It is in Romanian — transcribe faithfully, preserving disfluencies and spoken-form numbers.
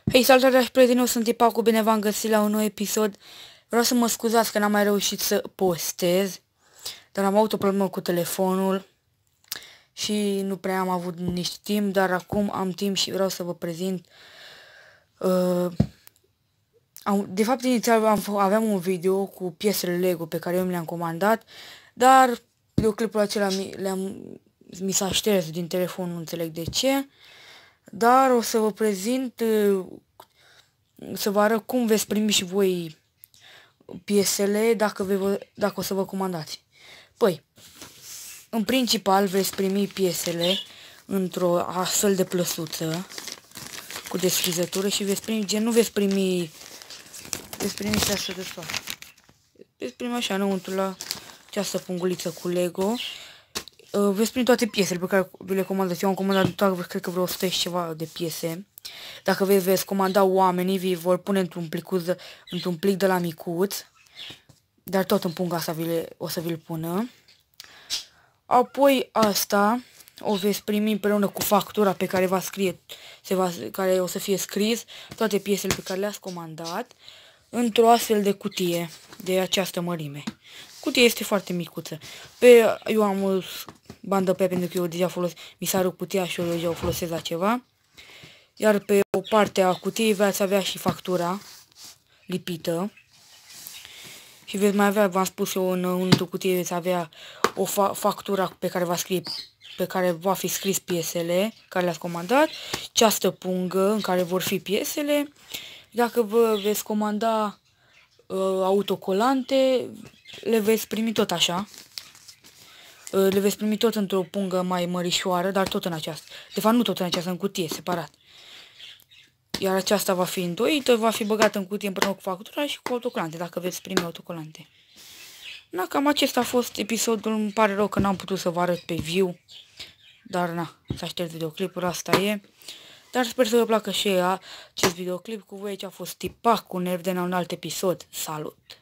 Hei, salutare, dragi prieteni, eu sunt Ipacu, bine v-am găsit la un nou episod. Vreau să mă scuzați că n-am mai reușit să postez, dar am avut o problemă cu telefonul și nu prea am avut nici timp, dar acum am timp și vreau să vă prezint. Uh, am, de fapt, inițial am, aveam un video cu piesele Lego pe care eu mi le-am comandat, dar videoclipul acela mi, le-am, mi s-a șters din telefon, nu înțeleg de ce. Dar o să vă prezint, să vă arăt cum veți primi și voi piesele dacă, ve, dacă o să vă comandați. Păi, în principal veți primi piesele într-o astfel de plăsuță cu deschizătură și veți primi, gen, nu veți primi, veți primi și așa de fapt. Veți primi așa înăuntru la această punguliță cu Lego. Uh, veți primi toate piesele pe care vi le comandați. Eu am comandat doar, cred că vreo o sută și ceva de piese. Dacă veți, veți comanda oamenii, vi vor pune într-un plicuț, într-un plic de la micuț. Dar tot în punga asta vi le, o să vi-l pună. Apoi asta o veți primi împreună cu factura pe care va scrie, se va, care o să fie scris toate piesele pe care le-ați comandat într-o astfel de cutie de această mărime. Cutia este foarte micuță. Pe, eu am o bandă pe pentru că eu deja folos, mi s-a rupt cutia și eu deja o folosesc la ceva. Iar pe o parte a cutiei veți avea și factura lipită. Și veți mai avea, v-am spus eu, în într-o cutie veți avea o fa factura pe care va scrie, pe care va fi scris piesele care le-ați comandat, această pungă în care vor fi piesele. Dacă vă veți comanda uh, autocolante, le veți primi tot așa. Uh, le veți primi tot într-o pungă mai mărișoară, dar tot în aceasta. De fapt, nu tot în aceasta, în cutie, separat. Iar aceasta va fi îndoită, va fi băgată în cutie împreună cu factura și cu autocolante, dacă veți primi autocolante. Na, cam acesta a fost episodul, îmi pare rău că n-am putut să vă arăt pe viu. Dar na, s-a șters videoclipul, asta e. Dar sper să vă placă și ea acest videoclip. Cu voi aici a fost Ipacu, ne vedem la un alt episod. Salut!